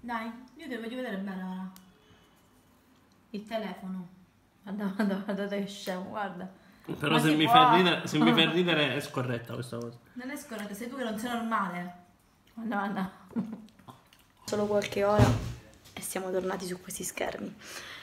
Dai, io te lo voglio vedere bene ora. Il telefono. Guarda che scemo, guarda. Però se mi fa ridere è scorretta questa cosa. Non è scorretto, sei tu che non sei normale. Guarda. Solo qualche ora e siamo tornati su questi schermi.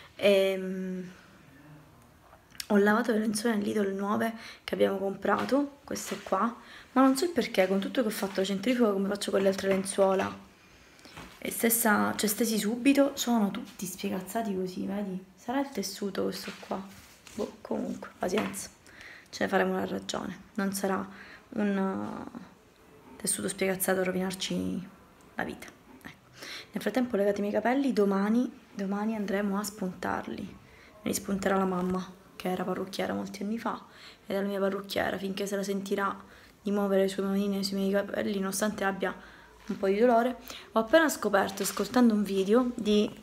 Ho lavato le lenzuola in Lidl nuove che abbiamo comprato, queste qua, ma non so il perché, con tutto che ho fatto la centrifuga come faccio con le altre lenzuola. E stessa, cioè stesi subito, sono tutti spiegazzati così, vedi? Sarà il tessuto questo qua. Boh, comunque, pazienza. Ce ne faremo una ragione. Non sarà un tessuto spiegazzato a rovinarci la vita. Ecco. Nel frattempo ho legato i miei capelli, domani andremo a spuntarli. Me li spunterà la mamma, che era parrucchiera molti anni fa, ed è la mia parrucchiera, finché se la sentirà di muovere le sue manine sui miei capelli, nonostante abbia un po' di dolore. Ho appena scoperto, ascoltando un video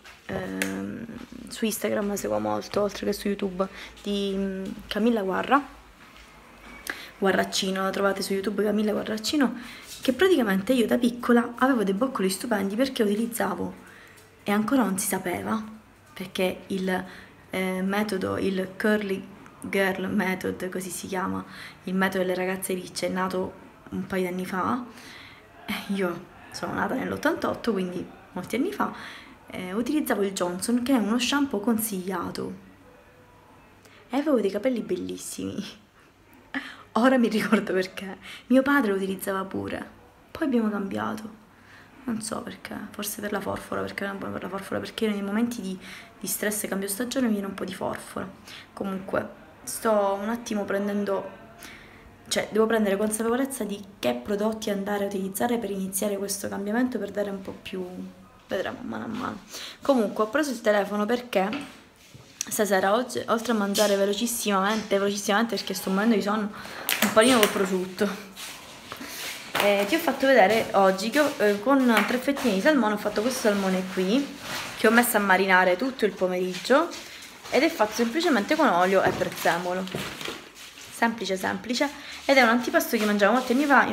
su Instagram, la seguo molto, oltre che su YouTube, di Camilla Guarraccino, la trovate su YouTube, Camilla Guarraccino, che praticamente io da piccola avevo dei boccoli stupendi perché utilizzavo, e ancora non si sapeva, perché il metodo, il Curly Girl Method, così si chiama, il metodo delle ragazze ricce, è nato un paio di anni fa. Io sono nata nell'88, quindi molti anni fa, utilizzavo il Johnson, che è uno shampoo consigliato, e avevo dei capelli bellissimi. Ora mi ricordo perché. Mio padre lo utilizzava pure, poi abbiamo cambiato, non so perché, forse per la forfora, perché non è buono per la forfora, perché io nei momenti di stress e cambio stagione mi viene un po' di forfora. Comunque sto un attimo prendendo, cioè devo prendere consapevolezza di che prodotti andare a utilizzare per iniziare questo cambiamento, per dare un po' più, vedremo mano a mano. Comunque ho preso il telefono perché stasera, oggi, oltre a mangiare velocissimamente perché sto morendo di sonno, un panino col prosciutto, ti ho fatto vedere oggi che con 3 fettine di salmone ho fatto questo salmone qui, che ho messo a marinare tutto il pomeriggio, ed è fatto semplicemente con olio e prezzemolo. Semplice, ed è un antipasto che mangiavo molti anni fa in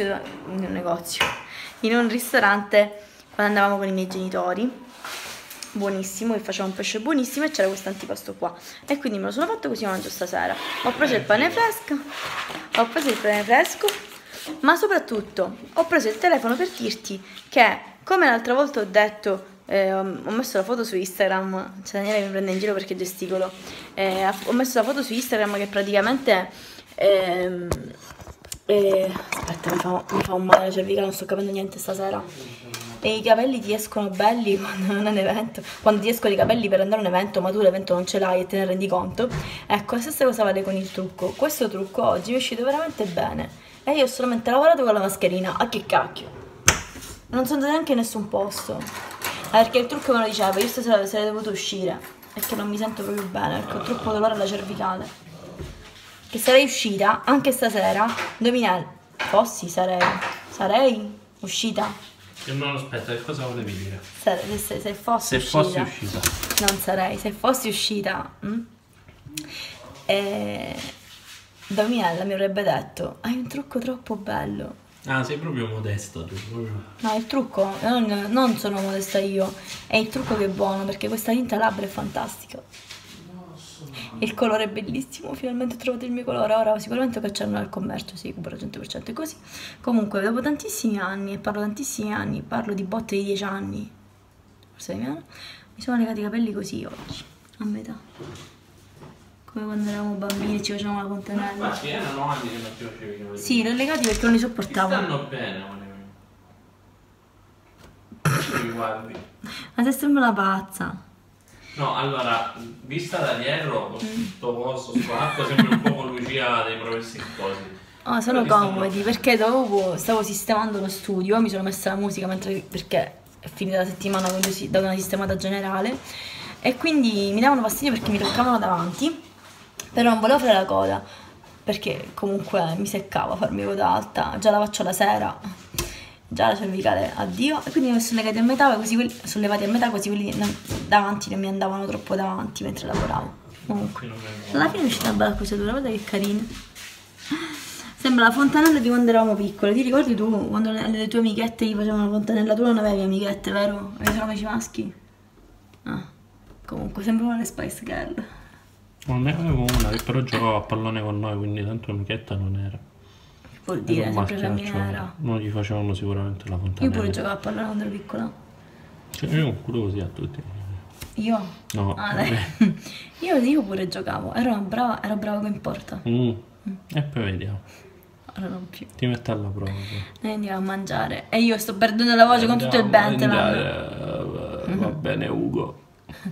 un ristorante quando andavamo con i miei genitori, buonissimo, che faceva un pesce buonissimo, e c'era questo antipasto qua, e quindi me lo sono fatto così, lo mangio stasera. Ho preso il pane fresco, ma soprattutto ho preso il telefono per dirti che, come l'altra volta ho detto, ho messo la foto su Instagram, cioè Daniele mi prende in giro perché gesticolo, ho messo la foto su Instagram che praticamente aspetta, mi fa un male la cervicale, non sto capendo niente stasera, e i capelli ti escono belli quando non è un evento, quando ti escono i capelli per andare a un evento, ma tu l'evento non ce l'hai e te ne rendi conto. Ecco, la stessa cosa vale con il trucco. Questo trucco oggi mi è uscito veramente bene, e io ho solamente lavorato con la mascherina. A che cacchio, non sono andata neanche in nessun posto, perché il trucco me lo diceva, io stasera sarei dovuto uscire, perché non mi sento proprio bene, perché ho troppo dolore alla cervicale, che sarei uscita anche stasera. Indovinate, sarei uscita. No, aspetta, che cosa volevi dire? Se fossi uscita. Non sarei, se fossi uscita. Daniela mi avrebbe detto: hai un trucco troppo bello. Ah, sei proprio modesto tu, proprio. No, il trucco, non sono modesta io, è il trucco che è buono, perché questa tinta labbra è fantastica. Il colore è bellissimo, finalmente ho trovato il mio colore. Ora sicuramente cacciarlo al commercio, sì, cubero 100% è così. Comunque, dopo tantissimi anni, e parlo tantissimi anni, parlo di botte di 10 anni, forse di meno, mi sono legati i capelli così oggi, a metà, come quando eravamo bambini e ci facevamo la fontanella. Ma sì, erano anni che non ti facevi i capelli. Sì, li ho legati perché non li sopportavo. Stanno bene, mi guardi. Ma se sembra una pazza. No, allora, vista da dietro, tutto coso, acqua, sembra un po' con Lucia dei Progressi Sposi. Oh, sono comodi, perché dopo stavo sistemando lo studio, mi sono messa la musica perché è finita la settimana da una sistemata generale, e quindi mi davano fastidio perché mi toccavano davanti, però non volevo fare la coda, perché comunque mi seccava farmi coda alta, già la faccio la sera, già la cervicale addio, e quindi mi sono legati a metà, così sollevati a metà, così quelli davanti non mi andavano troppo davanti mentre lavoravo. Comunque alla fine è uscita una bella cosatura, guarda che carina. Sembra la fontanella di quando eravamo piccole. Ti ricordi tu quando le tue amichette gli facevano la fontanella? Tu non avevi amichette, vero? Avevi solo amici maschi? Ah, comunque sembrava le Spice Girl. Non ne avevo una, che però giocava a pallone con noi, quindi tanto amichetta non era. Che vuol dire, Era un sempre femmina era. non gli facevano sicuramente la fontanella. Io pure giocavo a pallone quando ero piccola. Cioè, io culo così a tutti. Io? No. Ah, dai. Io pure giocavo, ero brava in porta. E poi vediamo. Ora non più. Ti metto alla prova. Noi andiamo a mangiare. E io sto perdendo la voce con tutto il Benteland. Va bene Ugo.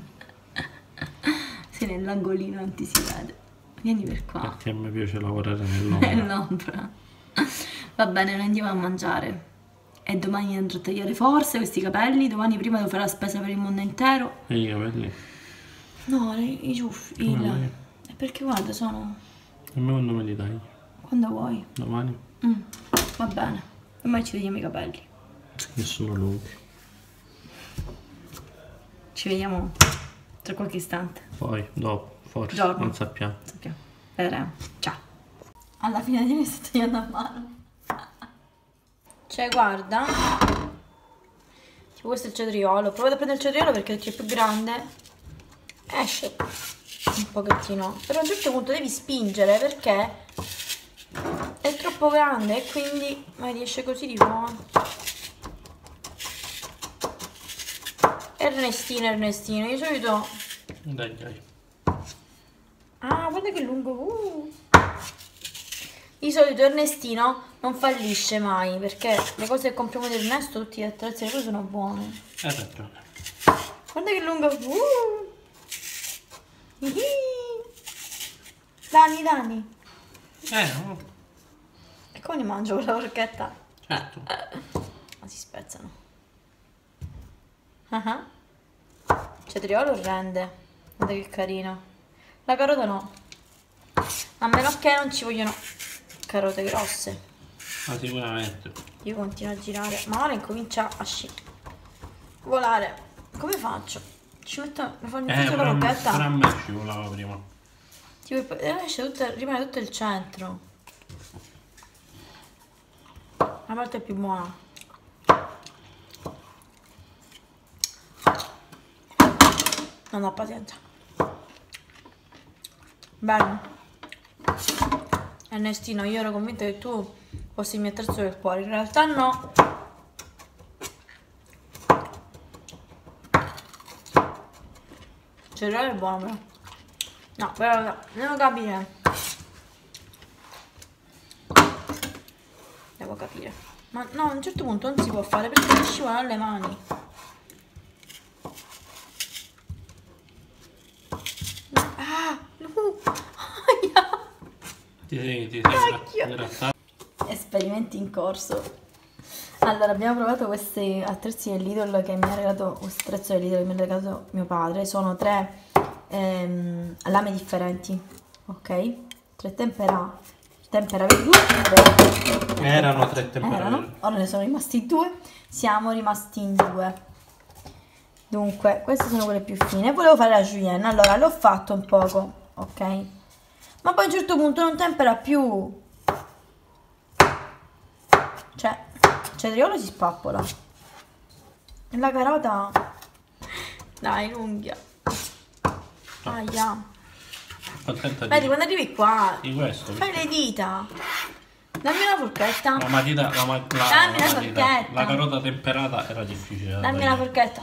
Sì, nell'angolino non ti si vede. Vieni per qua. Perché a me piace lavorare nell'ombra. Nell'ombra. Va bene, noi andiamo a mangiare. E domani andrò a tagliare forse questi capelli. Domani prima devo fare la spesa per il mondo intero. E i capelli? No, i ciuffi. È perché guarda, sono... A me quando me li dai? Quando vuoi. Domani? Va bene. Domani ci tagliamo i capelli. Nessuno lunghi. Ci vediamo tra qualche istante. Poi, dopo, forse, Giorno. non sappiamo. Vedremo. Ciao. Alla fine di me sto tagliando a mano. Cioè, guarda. Tipo questo è il cetriolo. Provate a prendere il cetriolo perché è più grande. Esce un pochettino. Però a un certo punto devi spingere perché è troppo grande e quindi vedi, esce così di buono. Ernestino, di solito... Dai. Ah, guarda che lungo. Di solito Ernestino non fallisce mai, perché le cose che compriamo di Ernesto, tutti gli attrezzi e le cose sono buone. Hai ragione. Guarda che lungo. Dani. No. E come li mangio con la forchetta? Certo. Ma si spezzano. Cetriolo rende. Guarda che carino. La carota no. A meno che non ci vogliono carote grosse. Ma sicuramente. Io continuo a girare. Ma ora incomincia a volare. Come faccio? Ci metto. Mi fa il la forchetta? Per a me scivolava prima. Rimane tutto il centro. La parte più buona. Non ho pazienza. Bello. Ernestino, io ero convinta che tu fossi il mio terzo del cuore. In realtà no. Cereale è buono però. No, però devo capire. Devo capire. Ma no, a un certo punto non si può fare perché mi scivolano le mani. Ah, no. Ti sei grattato. Esperimenti in corso. Allora, abbiamo provato questi attrezzi del Lidl che mi ha regalato, questo attrezzo del Lidl che mi ha regalato mio padre. Sono 3 lame differenti, ok? 3 tempera verdure. Erano 3 temperature. Ora ne sono rimasti 2. Siamo rimasti in 2. Dunque, queste sono quelle più fine. Volevo fare la julienne, allora l'ho fatto un poco, ok? Ma poi a un certo punto non tempera più. Cioè, il cetriolo si spappola. E la carota... Dai, l'unghia. Aia. Contenta Vedi, quando arrivi qua, di questo. fai le dita. Dammi una forchetta. La matita, Dammi una forchetta. la carota temperata era difficile. Dammi una forchetta.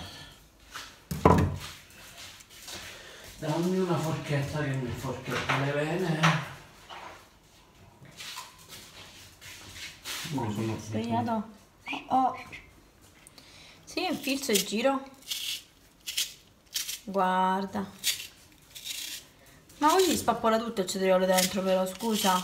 Dammi una forchetta che mi forchetta le vene. Sbagliato. Oh. Sì, infilzo e giro. Guarda. Ma così spappola tutto il cetriolo dentro però, scusa.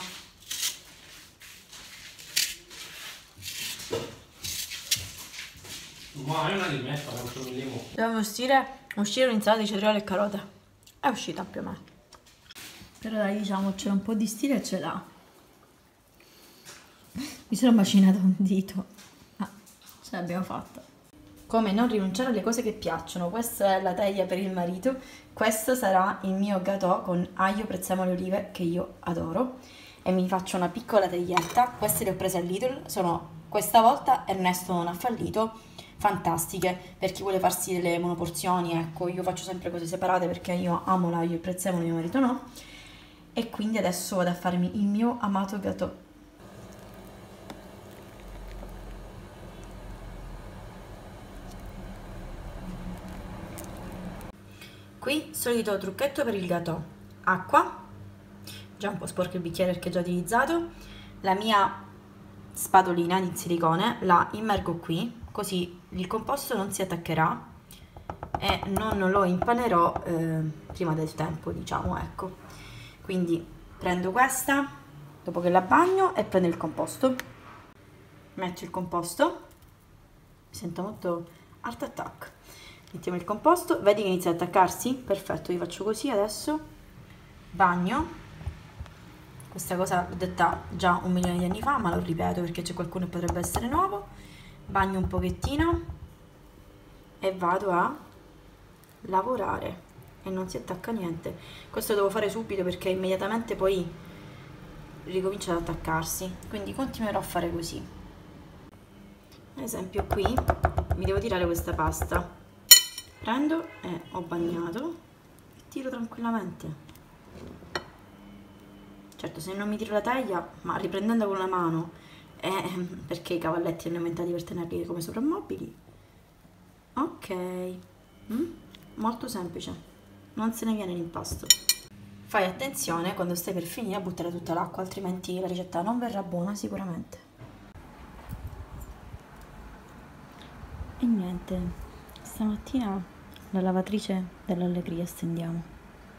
Ma è una di me, quanto mi limo. Dobbiamo uscire un'insalata di cetriolo e carote. È uscita più o meno. Però dai, diciamo, c'è un po' di stile e ce l'ha. Mi sono macinato un dito. Ah, ce l'abbiamo fatta. Come non rinunciare alle cose che piacciono. Questa è la teglia per il marito. Questo sarà il mio gâteau con aglio, prezzemolo e olive che io adoro. e mi faccio una piccola taglietta. Queste le ho prese al Lidl, questa volta Ernesto non ha fallito, fantastiche per chi vuole farsi delle monoporzioni. Ecco, io faccio sempre cose separate perché io amo l'aglio e il prezzemolo, mio marito no. E quindi adesso vado a farmi il mio amato gâteau. Qui solito trucchetto per il gâteau: acqua, già un po' sporco il bicchiere perché è già utilizzato, la mia spadolina di silicone la immergo qui, così il composto non si attaccherà e non lo impanerò prima del tempo, diciamo, ecco. Quindi prendo questa dopo che la bagno e prendo il composto, metto il composto, mi sento molto art attack. Mettiamo il composto, vedi che inizia ad attaccarsi? Perfetto, io faccio così adesso, bagno. Questa cosa l'ho detta già 1.000.000 di anni fa, ma lo ripeto perché c'è qualcuno che potrebbe essere nuovo. Bagno un pochettino e vado a lavorare e non si attacca niente. Questo lo devo fare subito perché immediatamente poi ricomincia ad attaccarsi, quindi continuerò a fare così. Ad esempio qui mi devo tirare questa pasta, prendo e ho bagnato e tiro tranquillamente. Certo, se non mi tiro la teglia, ma riprendendo con la mano, perché i cavalletti hanno inventati per tenerli come soprammobili. Ok, molto semplice, non se ne viene l'impasto. Fai attenzione quando stai per finire a buttare tutta l'acqua, altrimenti la ricetta non verrà buona sicuramente. E niente, stamattina la lavatrice dell'allegria stendiamo.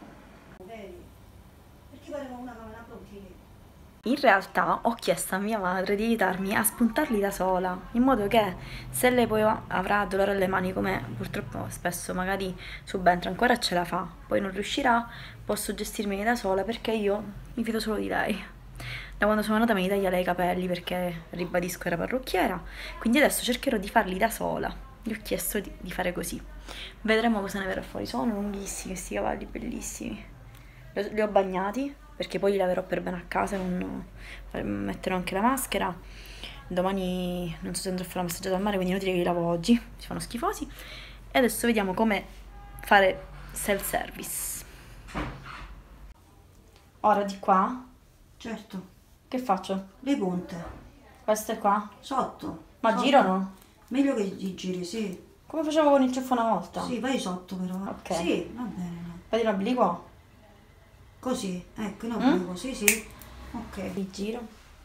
In realtà ho chiesto a mia madre di aiutarmi a spuntarli da sola, in modo che se lei poi avrà dolore alle mani, come purtroppo spesso magari subentra, ancora ce la fa, poi non riuscirà, posso gestirmeli da sola perché io mi fido solo di lei. Da quando sono nata mi taglia lei i capelli perché, ribadisco, era parrucchiera, quindi adesso cercherò di farli da sola. Gli ho chiesto di fare così. Vedremo cosa ne verrà fuori. Sono lunghissimi questi cavalli, bellissimi. Li ho bagnati perché poi li laverò per bene a casa, metterò anche la maschera. Domani non so se andrò a fare la passeggiata al mare, quindi inutile che li lavo oggi, si fanno schifosi. E adesso vediamo come fare self service. Ora di qua, Certo, che faccio? le punte, Queste qua? sotto. Ma sotto. girano? Meglio che ti giri, sì. Come facevo con il ciuffo una volta? Sì, vai sotto però. Ok. Sì, va bene. No. Vedi l'obliquo? Così, ecco, in obliquo, sì, sì. Ok. Li giro.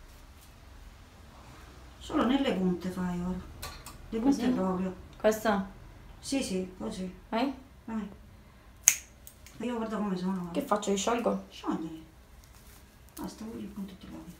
Solo nelle punte fai ora. Le punte Così? proprio. Questa? Sì, sì, così. Vai? Vai. Io guarda come sono. Che faccio? Li sciolgo? Scioglieli. Basta, voglio il punto e ti lavi.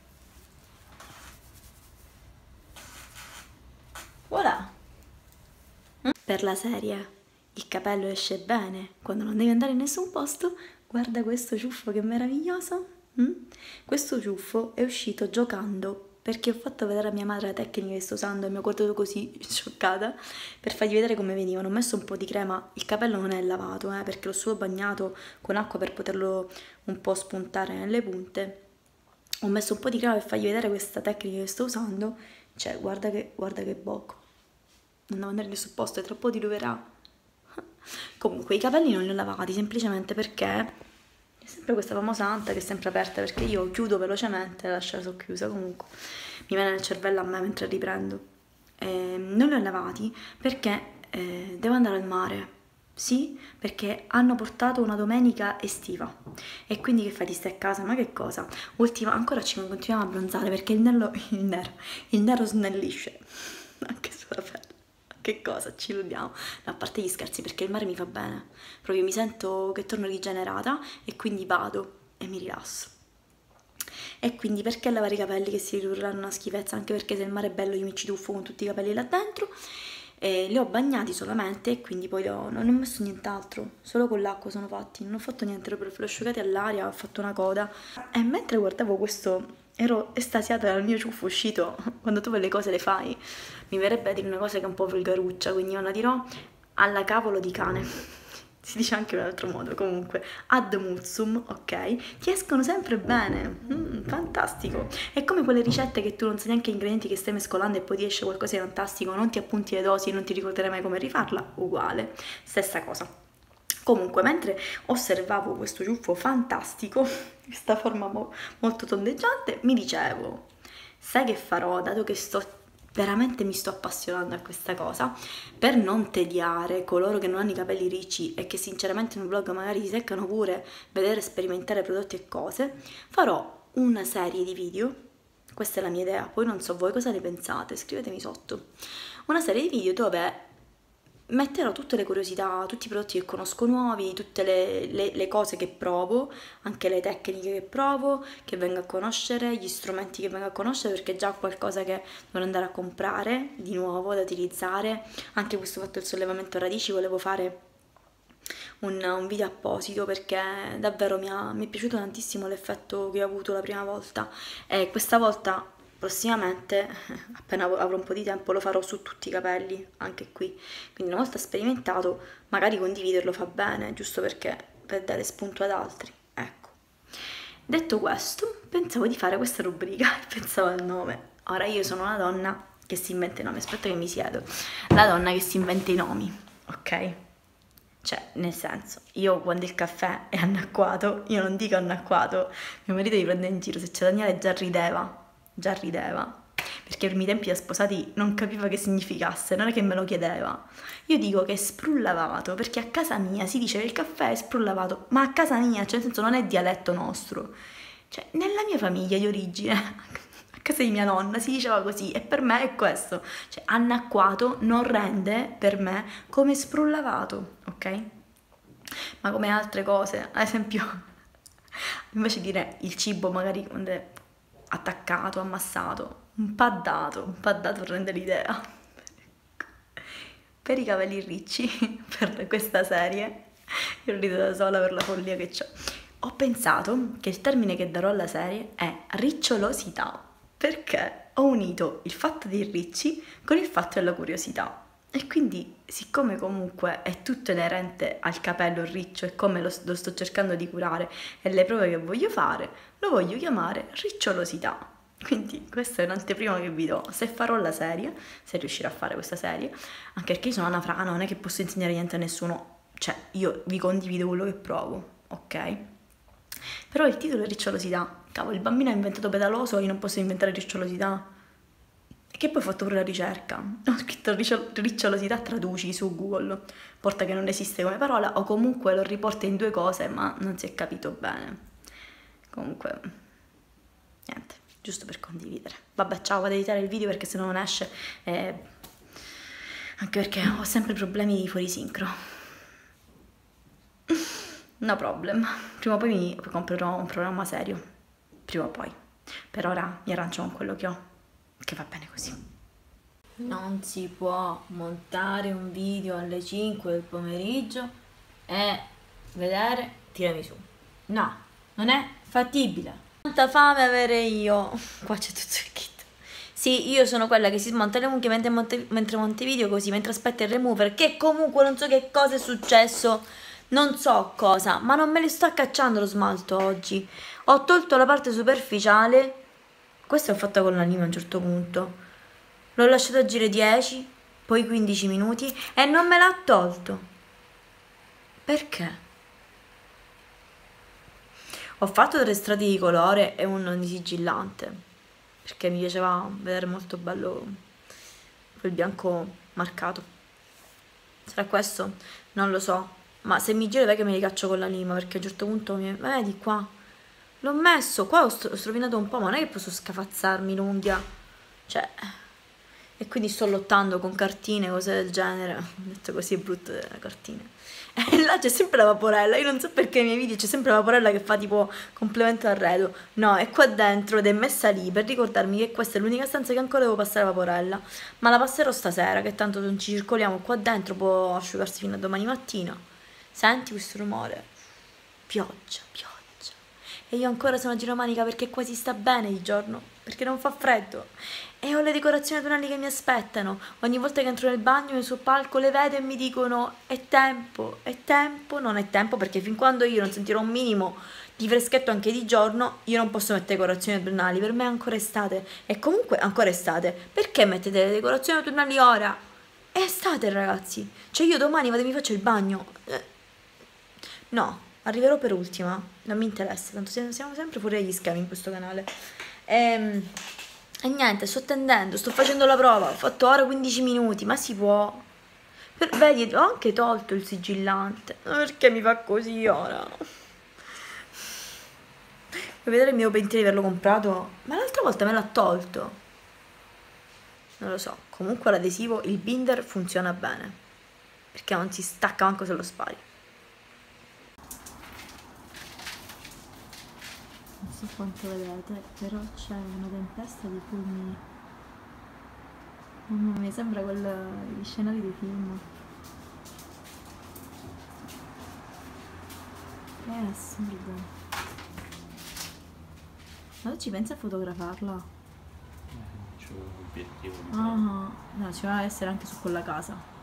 Voilà! Per la serie, il capello esce bene quando non devi andare in nessun posto. Guarda questo ciuffo che meraviglioso! Questo ciuffo è uscito giocando perché ho fatto vedere a mia madre la tecnica che sto usando e mi ho guardato così scioccata per fargli vedere come venivano. Ho messo un po' di crema, il capello non è lavato perché l'ho solo bagnato con acqua per poterlo un po' spuntare nelle punte. Ho messo un po' di crema per fargli vedere questa tecnica che sto usando. Cioè, guarda che bocco. Non devo andare in nessun posto, è troppo diluverà. Comunque, i capelli non li ho lavati semplicemente perché è sempre questa famosa anta che è sempre aperta, perché io chiudo velocemente e la lascio socchiusa. Comunque, mi viene nel cervello a me mentre riprendo. Non li ho lavati perché devo andare al mare. Sì, perché hanno portato una domenica estiva e quindi che fai, ti stai a casa? Ma che cosa? Ancora ci continuiamo a bronzare perché il nero snellisce anche sulla pelle. Che cosa? Ci illudiamo? No, a parte gli scherzi, perché il mare mi fa bene. Proprio mi sento che torno rigenerata e quindi vado e mi rilasso. E quindi perché lavare i capelli che si ridurranno una schifezza? Anche perché se il mare è bello io mi ci tuffo con tutti i capelli là dentro. Li ho bagnati solamente e quindi poi non ho messo nient'altro, solo con l'acqua sono fatti, non ho fatto niente, proprio li ho asciugati all'aria, ho fatto una coda. E mentre guardavo questo ero estasiata dal mio ciuffo uscito. Quando tu quelle cose le fai, mi verrebbe a dire una cosa che è un po' volgaruccia, quindi io la dirò alla cavolo di cane. si dice anche in un altro modo, comunque ad muzzum, ok? Ti escono sempre bene, fantastico. È come quelle ricette che tu non sai neanche gli ingredienti che stai mescolando e poi ti esce qualcosa di fantastico, non ti appunti le dosi e non ti ricorderai mai come rifarla, uguale, stessa cosa. Comunque, mentre osservavo questo ciuffo fantastico, questa forma molto tondeggiante, mi dicevo, sai che farò, dato che veramente mi sto appassionando a questa cosa, per non tediare coloro che non hanno i capelli ricci e che sinceramente nel vlog magari si seccano pure vedere sperimentare prodotti e cose, farò una serie di video, questa è la mia idea, poi non so voi cosa ne pensate, scrivetemi sotto, una serie di video dove metterò tutte le curiosità, tutti i prodotti che conosco nuovi, tutte le cose che provo, anche le tecniche che provo, che vengo a conoscere, gli strumenti che vengo a conoscere, perché già ho qualcosa che dovrò andare a comprare di nuovo da utilizzare. Anche questo fatto del sollevamento radici volevo fare un video apposito, perché davvero mi è piaciuto tantissimo l'effetto che ho avuto la prima volta, e questa volta prossimamente, appena avrò un po' di tempo, lo farò su tutti i capelli, anche qui. Quindi una volta sperimentato, magari condividerlo fa bene, giusto perché per dare spunto ad altri. Ecco. Detto questo, pensavo di fare questa rubrica e pensavo al nome. Ora io sono una donna che si inventa i nomi, aspetta che mi siedo. La donna che si inventa i nomi, ok? Cioè, nel senso, io quando il caffè è annacquato, io non dico annacquato, mio marito mi prende in giro, se c'è Daniele già rideva, perché per i miei tempi da sposati non capiva che significasse, non è che me lo chiedeva. Io dico che è sprullavato, perché a casa mia si dice che il caffè è sprullavato, ma a casa mia, cioè nel senso non è dialetto nostro, cioè nella mia famiglia di origine, a casa di mia nonna si diceva così, e per me è questo, cioè annacquato non rende per me come sprullavato, ok? Ma come altre cose, ad esempio, invece di dire il cibo magari quando è attaccato, ammassato, un paddato rende l'idea. Per i capelli ricci, per questa serie, io rido da sola per la follia che ho pensato che il termine che darò alla serie è ricciolosità, perché ho unito il fatto dei ricci con il fatto della curiosità. E quindi, siccome comunque è tutto inerente al capello riccio e come lo sto cercando di curare e le prove che voglio fare, lo voglio chiamare ricciolosità. Quindi questa è un'anteprima che vi do, se farò la serie, se riuscirò a fare questa serie, anche perché io sono una frana, non è che posso insegnare niente a nessuno, cioè io vi condivido quello che provo, ok? Però il titolo è ricciolosità, cavolo, il bambino ha inventato pedaloso, io non posso inventare ricciolosità. Che poi ho fatto pure la ricerca, ho scritto ricciolosità, traduci su Google, porta che non esiste come parola, o comunque lo riporta in due cose, ma non si è capito bene. Comunque, niente, giusto per condividere. Vabbè, ciao, vado ad editare il video perché se no non esce, anche perché ho sempre problemi di fuorisincro. No problem, prima o poi mi comprerò un programma serio, prima o poi. Per ora mi arrancio con quello che ho, che va bene così. Non si può montare un video alle 5 del pomeriggio e vedere tiramisù. No, non è fattibile. Quanta fame avere io. Qua c'è tutto il kit. Sì, io sono quella che si smonta le unghie mentre monta i video, così, mentre aspetta il remover, che comunque non so che cosa è successo, non so cosa, ma non me li sto cacciando lo smalto oggi. Ho tolto la parte superficiale. Questo l'ho fatto con la lima a un certo punto, l'ho lasciato agire 10, poi 15 minuti e non me l'ha tolto. Perché? Ho fatto delle strati di colore e un sigillante, perché mi piaceva vedere molto bello quel bianco marcato. Sarà questo? Non lo so, ma se mi giro è che me li caccio con la lima, perché a un certo punto vedi qua? L'ho messo, qua ho rovinato un po', ma non è che posso scafazzarmi l'unghia, cioè, e quindi sto lottando con cartine, cose del genere, ho detto così è brutto delle cartine, e là c'è sempre la vaporella, io non so perché nei miei video c'è sempre la vaporella che fa tipo complemento arredo, no, è qua dentro ed è messa lì per ricordarmi che questa è l'unica stanza che ancora devo passare la vaporella, ma la passerò stasera, che tanto non ci circoliamo qua dentro, può asciugarsi fino a domani mattina. Senti questo rumore? Pioggia. e io ancora sono a giromanica perché qua si sta bene di giorno, perché non fa freddo. E ho le decorazioni autunnali che mi aspettano. Ogni volta che entro nel bagno, nel suo palco, le vedo e mi dicono è tempo, non è tempo, perché fin quando io non sentirò un minimo di freschetto anche di giorno, io non posso mettere decorazioni autunnali, per me è ancora estate. E comunque ancora estate, perché mettete le decorazioni autunnali ora? È estate, ragazzi, cioè io domani vado e mi faccio il bagno. No, arriverò per ultima, non mi interessa, tanto siamo sempre fuori dagli schemi in questo canale. E niente, sto tendendo, sto facendo la prova, ho fatto ora 15 minuti, ma si può. Vedi, ho anche tolto il sigillante, ma perché mi fa così ora? Vuoi vedere il mio pensiero di averlo comprato? Ma l'altra volta me l'ha tolto. Non lo so, comunque l'adesivo, il binder funziona bene, perché non si stacca manco se lo spari. Non so quanto vedete, però c'è una tempesta di fulmini. Mamma mia, sembra gli scenari dei film. È assurdo. Ma tu ci pensi a fotografarla? C'è un obiettivo. Ah, no, ci va a essere anche su quella casa.